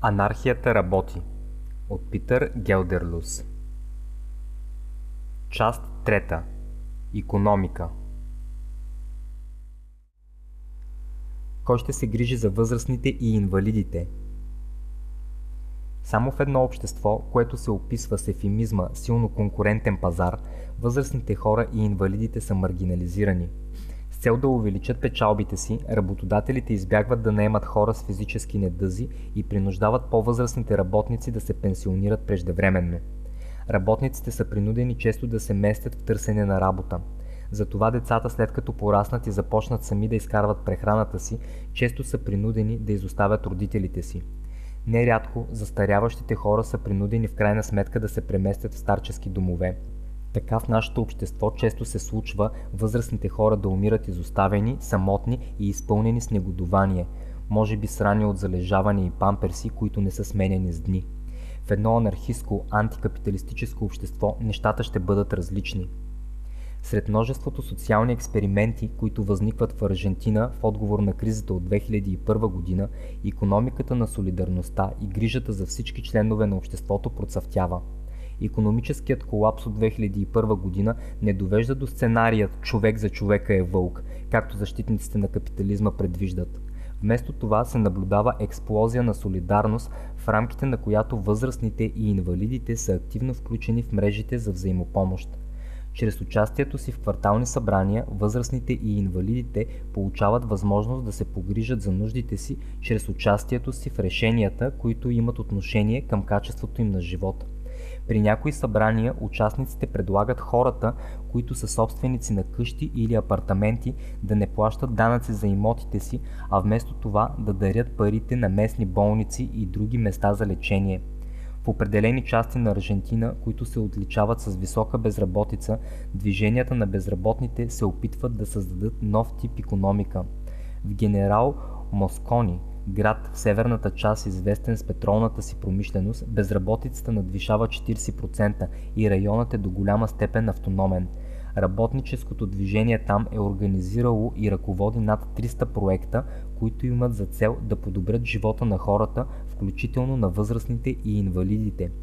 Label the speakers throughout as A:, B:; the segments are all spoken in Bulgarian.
A: Анархията работи от Питър Гелдерлус. Част трета. Икономика. Кой ще се грижи за възрастните и инвалидите? Само в едно общество, което се описва с ефемизма силно конкурентен пазар, възрастните хора и инвалидите са маргинализирани. С цел да увеличат печалбите си, работодателите избягват да наемат хора с физически недъзи и принуждават по-възрастните работници да се пенсионират преждевременно. Работниците са принудени често да се местят в търсене на работа. Затова децата, след като пораснат и започнат сами да изкарват прехраната си, често са принудени да изоставят родителите си. Нерядко застаряващите хора са принудени в крайна сметка да се преместят в старчески домове. Така в нашето общество често се случва възрастните хора да умират изоставени, самотни и изпълнени с негодувание, може би срани от залежаване и памперси, които не са сменяни с дни. В едно анархистко, антикапиталистическо общество нещата ще бъдат различни. Сред множеството социални експерименти, които възникват в Аржентина в отговор на кризата от 2001 година, икономиката на солидарността и грижата за всички членове на обществото процъфтява. Икономическият колапс от 2001 година не довежда до сценарият „човек за човека е вълк“, както защитниците на капитализма предвиждат. Вместо това се наблюдава експлозия на солидарност, в рамките на която възрастните и инвалидите са активно включени в мрежите за взаимопомощ. Чрез участието си в квартални събрания, възрастните и инвалидите получават възможност да се погрижат за нуждите си чрез участието си в решенията, които имат отношение към качеството им на живот. При някои събрания участниците предлагат хората, които са собственици на къщи или апартаменти, да не плащат данъци за имотите си, а вместо това да дарят парите на местни болници и други места за лечение. В определени части на Аржентина, които се отличават с висока безработица, движенията на безработните се опитват да създадат нов тип икономика. В Генерал Москони, град в северната част, известен с петролната си промишленост, безработицата надвишава 40% и районът е до голяма степен автономен. Работническото движение там е организирало и ръководи над 300 проекта, които имат за цел да подобрят живота на хората, включително на възрастните и инвалидите.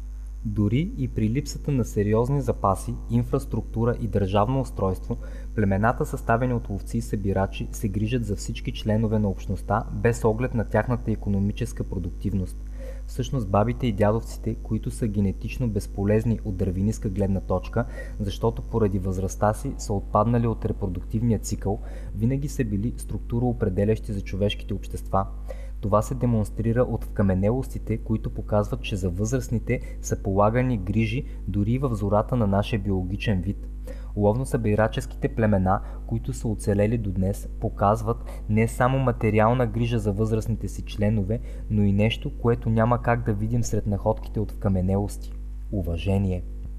A: Дори и при липсата на сериозни запаси, инфраструктура и държавно устройство, племената, съставени от ловци и събирачи, се грижат за всички членове на общността, без оглед на тяхната икономическа продуктивност. Всъщност бабите и дядовците, които са генетично безполезни от дървинистка гледна точка, защото поради възрастта си са отпаднали от репродуктивния цикъл, винаги са били структуроопределящи за човешките общества. Това се демонстрира от вкаменелостите, които показват, че за възрастните са полагани грижи дори в зората на нашия биологичен вид. Ловно-събираческите племена, които са оцелели до днес, показват не само материална грижа за възрастните си членове, но и нещо, което няма как да видим сред находките от вкаменелости – уважение.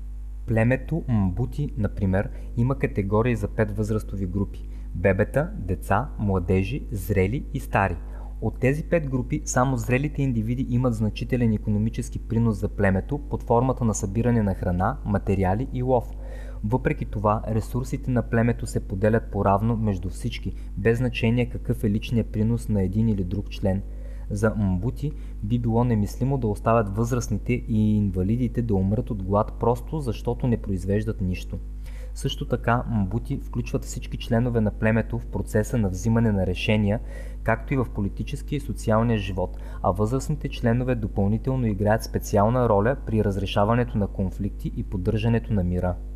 A: Племето Мбути, например, има категории за 5 възрастови групи – бебета, деца, младежи, зрели и стари. От тези 5 групи само зрелите индивиди имат значителен икономически принос за племето под формата на събиране на храна, материали и лов. Въпреки това, ресурсите на племето се поделят поравно между всички, без значение какъв е личният принос на един или друг член. За Мбути би било немислимо да оставят възрастните и инвалидите да умрат от глад просто защото не произвеждат нищо. Също така Мбути включват всички членове на племето в процеса на взимане на решения, както и в политическия и социалния живот, а възрастните членове допълнително играят специална роля при разрешаването на конфликти и поддържането на мира.